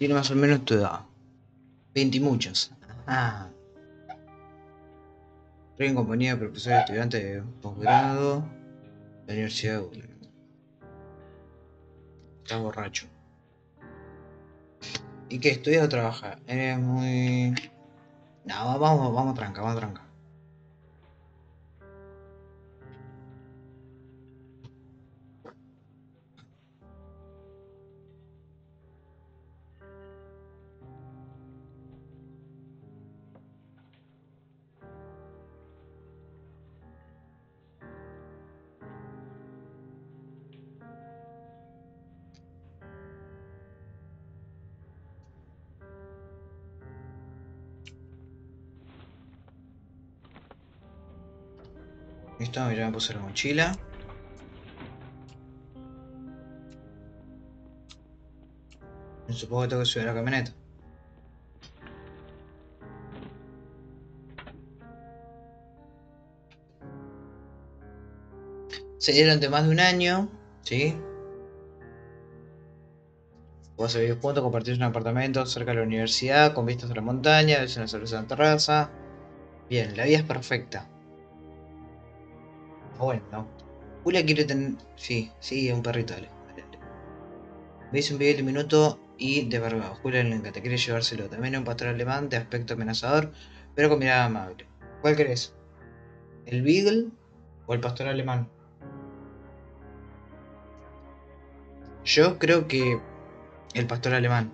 Tiene más o menos tu edad. 20 y muchos. Ah. Estoy en compañía de profesores estudiantes de posgrado de la Universidad de Utrecht. Estás borracho. ¿Y qué? ¿Estudias o trabajas? Eres muy... No, vamos tranca, vamos tranca. Listo, ya me puse la mochila. Supongo que tengo que subir a la camioneta. Se durante más de un año, ¿sí? Vos a vivir juntos, compartís un apartamento cerca de la universidad, con vistas a la montaña, ves una cerveza en la terraza. Bien, la vida es perfecta. Ah, bueno, no. Julia quiere tener... Sí, sí, un perrito, dale. Veis un video de minuto y de verdad, Julia le encanta, quiere llevárselo. También un pastor alemán de aspecto amenazador, pero con mirada amable. ¿Cuál querés? ¿El Beagle o el pastor alemán? Yo creo que el pastor alemán.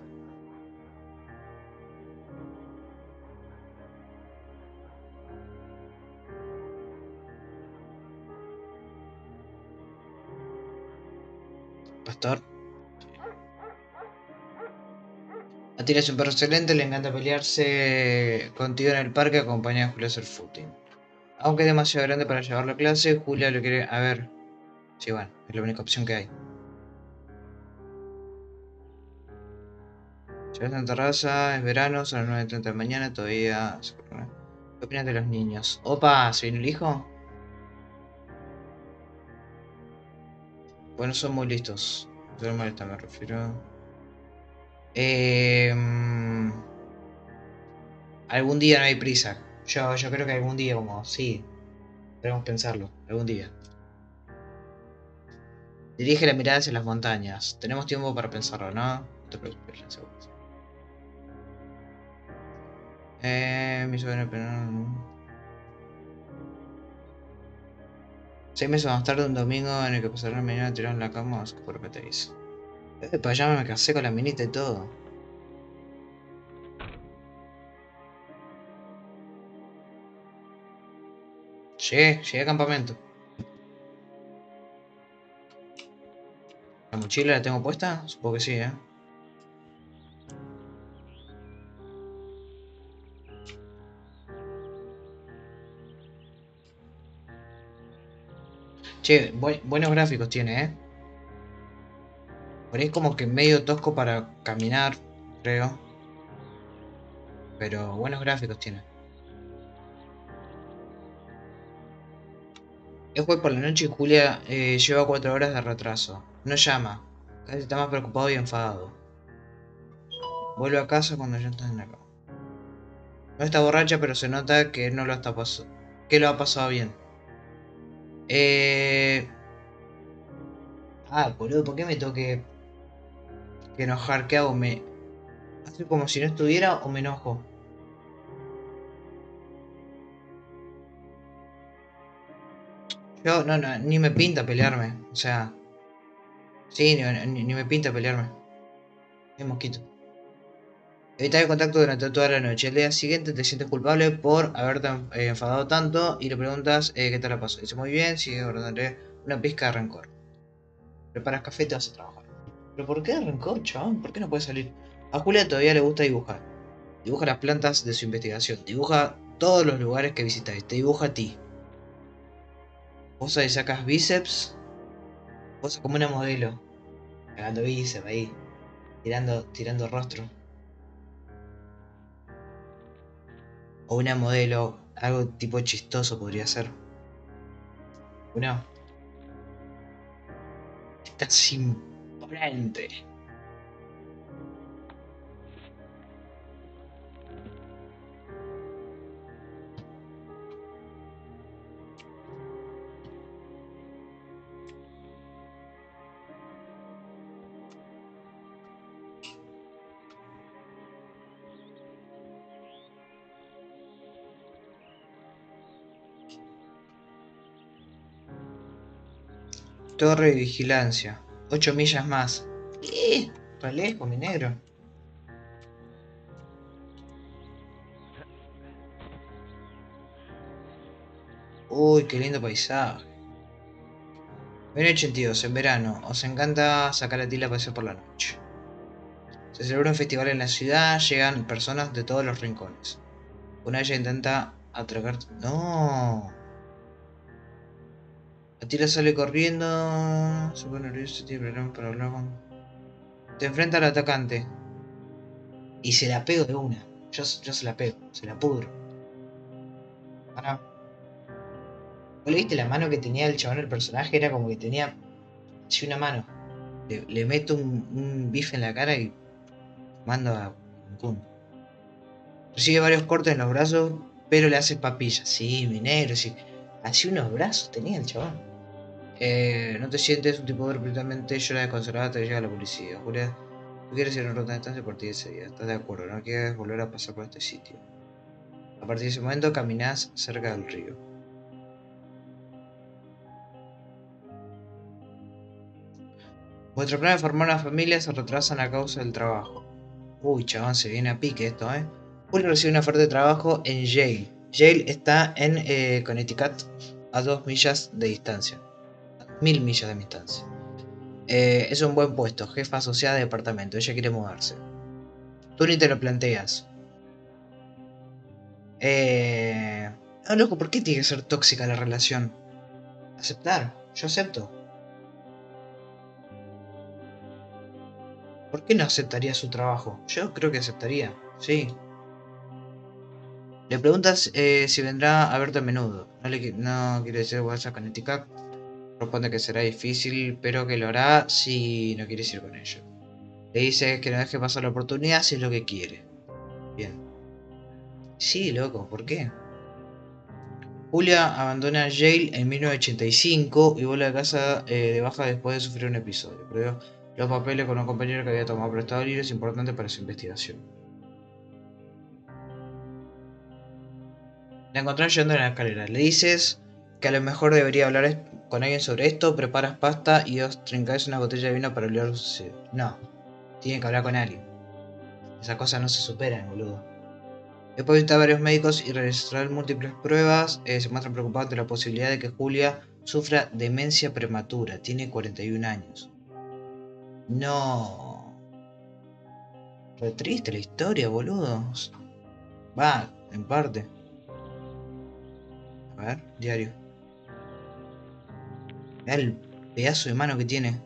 Pastor. Atira es un perro excelente, le encanta pelearse contigo en el parque, acompaña a Julia a hacer footing. Aunque es demasiado grande para llevarlo a clase, Julia lo quiere... A ver. Sí, bueno, es la única opción que hay. Llegas en terraza, es verano, son las 9:30 de la mañana, todavía... ¿Qué opinas de los niños? Opa, ¿se viene el hijo? Bueno, son muy listos. No molesta, me refiero. Eh, mm, algún día no hay prisa. Yo creo que algún día, como, sí, debemos pensarlo. Algún día. Dirige la mirada hacia las montañas. Tenemos tiempo para pensarlo, ¿no? No te preocupes, ya seguro. Mi sobrino, pero no. 6 meses más tarde, un domingo en el que pasaron la mañana tiraron en la cama, por lo que te hizo. Para allá me casé con la minita y todo. Llegué al campamento. ¿La mochila la tengo puesta? Supongo que sí, ¿eh? Che, buenos gráficos tiene, ¿eh? Por ahí como que medio tosco para caminar, creo. Pero buenos gráficos tiene. Es jueves por la noche y Julia lleva 4 horas de retraso. No llama. Casi está más preocupado y enfadado. Vuelve a casa cuando ya está en la cama. No está borracha, pero se nota que no lo está pasando. Que lo ha pasado bien. Eh... Ah, boludo, ¿por qué me tengo que enojar? ¿Qué hago? ¿Me hace como si no estuviera o me enojo? Yo, no, no, ni me pinta pelearme. O sea, sí, ni me pinta pelearme. Es mosquito. Evitar el contacto durante toda la noche. El día siguiente te sientes culpable por haberte enfadado tanto y le preguntas qué tal la pasó. Dice muy bien, sigue ordenándole una pizca de rencor. Preparas café y te vas a trabajar. ¿Pero por qué rencor, chabón? ¿Por qué no puede salir? A Julia todavía le gusta dibujar. Dibuja las plantas de su investigación. Dibuja todos los lugares que visitáis. Te dibuja a ti. Vos ahí sacas bíceps. Vos como una modelo. Cagando bíceps ahí. Tirando rostro. O una modelo. Algo tipo chistoso podría ser. Una. Estás imponente. Torre de vigilancia. 8 millas más. ¿Qué? Re lejos, mi negro. Uy, qué lindo paisaje. 1982, en verano. Os encanta sacar a Tila a pasear por la noche. Se celebra un festival en la ciudad, llegan personas de todos los rincones. Una de ellas intenta atracar... ¡No! Atila sale corriendo. Se pone nervioso, tiene problemas para hablar con... Se enfrenta al atacante. Y se la pego de una. Yo se la pego, se la pudro. Ahora, ¿vos le viste la mano que tenía el chabón, el personaje? Era como que tenía así una mano. Le meto un bife en la cara y mando a Cancún. Recibe varios cortes en los brazos, pero le hace papilla. Sí, mi negro, sí. Así unos brazos tenía el chabón. No te sientes un tipo completamente llora desconsolada hasta que llega la policía. Julia, tú quieres ir a una ruta de estancia a partir de ese día. ¿Estás de acuerdo? No quieres volver a pasar por este sitio. A partir de ese momento caminás cerca del río. Vuestro plan de formar una familia se retrasan a causa del trabajo. Uy, chabón, se viene a pique esto, ¿eh? Julio recibe una oferta de trabajo en Yale. Yale está en Connecticut, a 2 millas de distancia. 1000 millas de distancia. Es un buen puesto, jefa asociada de departamento. Ella quiere mudarse. Tú ni te lo planteas. Loco, ¿por qué tiene que ser tóxica la relación? Aceptar. Yo acepto. ¿Por qué no aceptaría su trabajo? Yo creo que aceptaría. Sí. Le preguntas si vendrá a verte a menudo. No quiere decir que vaya a Connecticut. Responde que será difícil, pero que lo hará si no quieres ir con ellos. Le dice que no deje pasar la oportunidad si es lo que quiere. Bien. Sí, loco, ¿por qué? Julia abandona Yale en 1985 y vuelve a casa de baja después de sufrir un episodio. Perdió los papeles con un compañero que había tomado prestado libros importantes para su investigación. La encontrás yendo en la escalera. Le dices que a lo mejor debería hablar con alguien sobre esto, preparas pasta y os trincáis una botella de vino para olvidar lo sucedido. No, tiene que hablar con alguien. Esas cosas no se superan, boludo. Después de visitar varios médicos y realizar múltiples pruebas, se muestran preocupados de la posibilidad de que Julia sufra demencia prematura. Tiene 41 años. No. Re triste la historia, boludo. Va, en parte. A ver, diario. Mirá el pedazo de mano que tiene.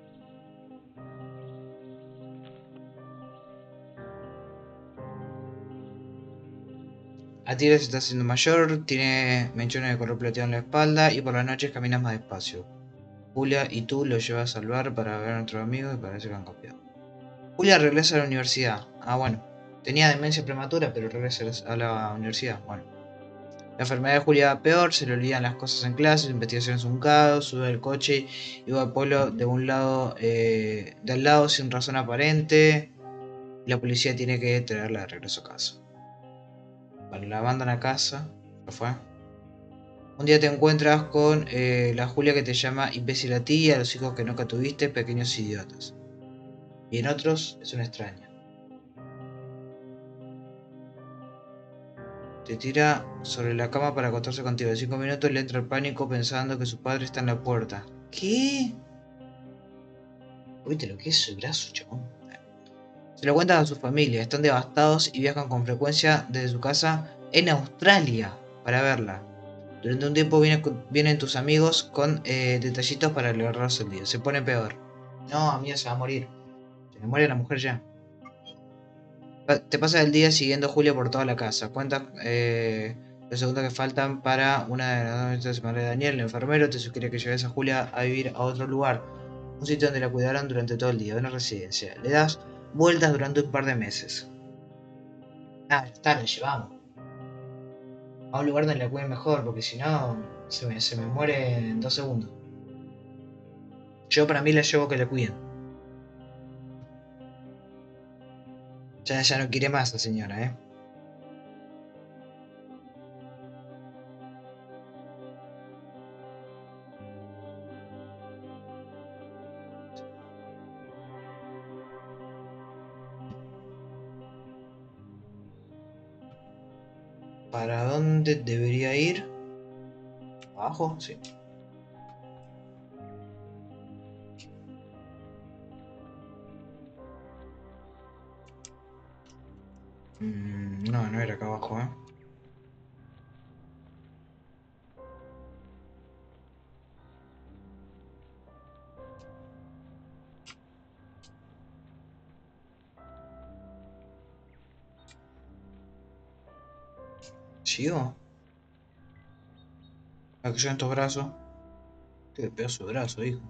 Atila se está haciendo mayor, tiene mechones de color plateado en la espalda y por las noches caminas más despacio. Julia y tú lo llevas al bar para ver a nuestros amigos y parece que han copiado. Julia regresa a la universidad. Ah, bueno. Tenía demencia prematura, pero regresa a la universidad. Bueno. La enfermedad de Julia va peor, se le olvidan las cosas en clase, la investigación es un caos, sube al coche y va al pueblo de al lado sin razón aparente. Y la policía tiene que traerla de regreso a casa. Bueno, la mandan a casa. ¿Qué fue? Un día te encuentras con la Julia que te llama imbécil a ti y a los hijos que nunca tuviste, pequeños idiotas. Y en otros es una extraña. Te tira sobre la cama para acostarse contigo. En 5 minutos le entra el pánico pensando que su padre está en la puerta. ¿Qué? ¿Viste lo que es su brazo, chabón? Se lo cuentan a su familia. Están devastados y viajan con frecuencia desde su casa en Australia para verla. Durante un tiempo vienen tus amigos con detallitos para alegrarse el día. Se pone peor. No, amigo, se va a morir. Se le muere la mujer ya. Te pasas el día siguiendo a Julia por toda la casa. Cuentas los segundos que faltan para una de las 2 semanas de Daniel, el enfermero, te sugiere que lleves a Julia a vivir a otro lugar. Un sitio donde la cuidarán durante todo el día, una residencia. Le das vueltas durante un par de meses. Ah, está, la llevamos. A un lugar donde la cuiden mejor, porque si no, se me muere en 2 segundos. Yo para mí la llevo que la cuiden. Ya no quiere más la señora, ¿eh? ¿Para dónde debería ir? ¿Abajo? Sí. No, no era acá abajo, ¿eh? ¿Sigo? Aquí yo en estos brazos. Qué pedazo de brazo, hijo.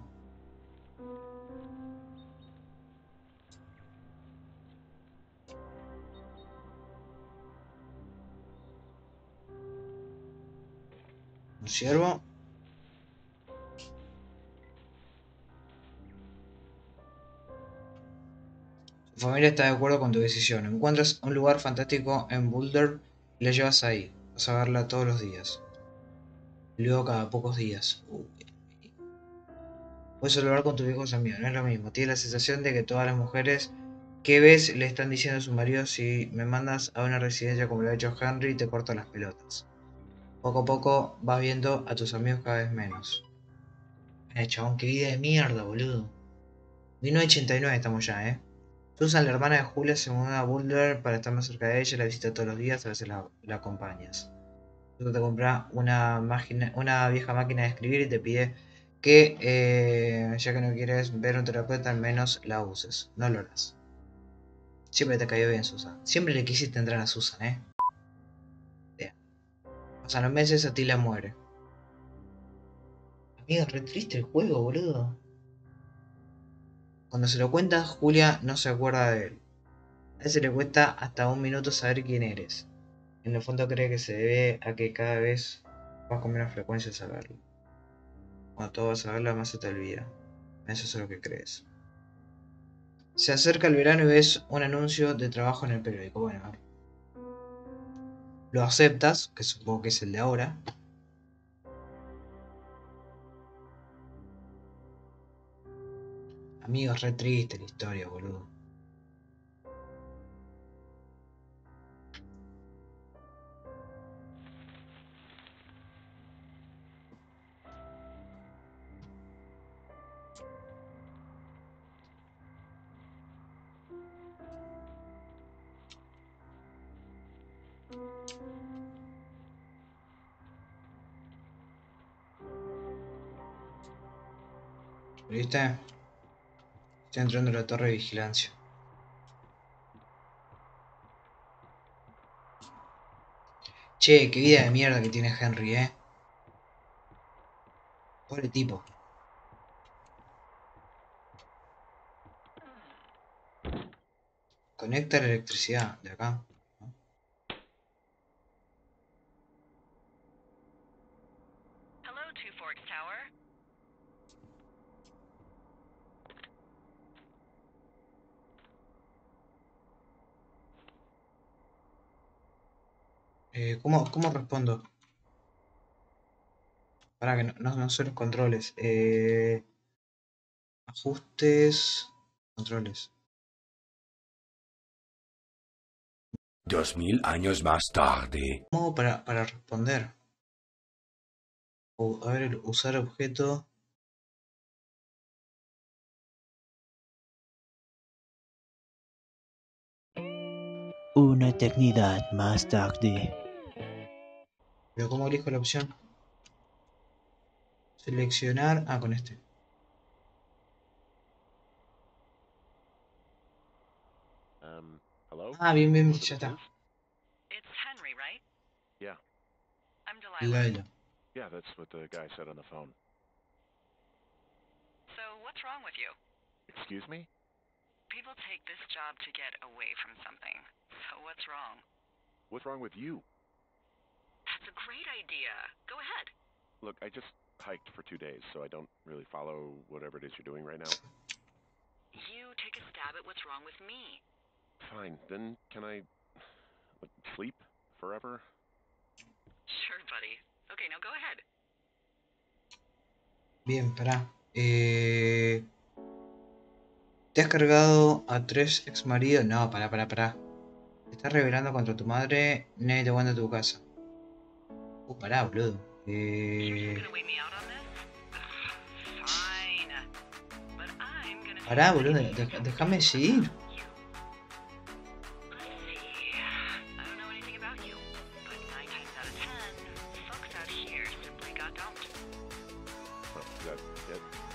Un ciervo. Tu familia está de acuerdo con tu decisión. Encuentras un lugar fantástico en Boulder y la llevas ahí. Vas a verla todos los días. Luego cada pocos días. Puedes hablar con tus viejos amigos, no es lo mismo. Tienes la sensación de que todas las mujeres que ves le están diciendo a su marido: si me mandas a una residencia como lo ha hecho Henry, te corto las pelotas. Poco a poco vas viendo a tus amigos cada vez menos. Chabón, qué vida de mierda, boludo. 1989 estamos ya, Susan, la hermana de Julia, se mudó a Boulder para estar más cerca de ella, la visita todos los días, a veces la acompañas. Tú te compras una vieja máquina de escribir y te pide que, ya que no quieres ver un terapeuta, al menos la uses. No lo harás. Siempre te cayó bien Susan. Siempre le quisiste entrar a Susan, Bien. Pasan los meses, Atila muere. Amiga, re triste el juego, boludo. Cuando se lo cuentas, Julia no se acuerda de él. A veces le cuesta hasta un minuto saber quién eres. En el fondo cree que se debe a que cada vez vas con menos frecuencia a saberlo. Cuando todo vas a verlo, más se te olvida. Eso es lo que crees. Se acerca el verano y ves un anuncio de trabajo en el periódico. Bueno, lo aceptas, que supongo que es el de ahora. Amigo, es re triste la historia, boludo. ¿Viste? Estoy entrando en la torre de vigilancia. Che, qué vida de mierda que tiene Henry, Pobre tipo. Conecta la electricidad de acá. Hello, Two Forks Tower. ¿Cómo respondo? Para que no sé los controles. Ajustes. Controles. 2000 años más tarde. ¿Cómo para responder? A ver, usar objeto. Una eternidad más tarde. Pero ¿cómo elijo la opción? Seleccionar. Ah, con este. Hello? Ah, bien, bien, Whoever ya this is? está. It's Henry, right? Yeah. I'm Delilah. Laila. Yeah, that's what the guy said on the phone. So, what's wrong with you? Excuse me? People take this job to get away from something. So, what's wrong? What's wrong with you? That's a great idea. Go ahead. Look, I just hiked for 2 days, so I don't really follow whatever it is you're doing right now. You take a stab at what's wrong with me. Fine, then can I sleep forever? Sure, buddy. Okay, now go ahead. Bien, pará. ¿Te has cargado a 3 exmaridos? No, pará. Te estás rebelando contra tu madre. Nadie te aguanta tu casa. Pará, boludo. You're just gonna wait me out on this? Ugh, fine. But I'm gonna Pará, see boludo. if I can Déjame seguir. you. Let's see. I don't know anything about you, but 9 times out of 10, folks out here simply got dumped. Oh, is that it?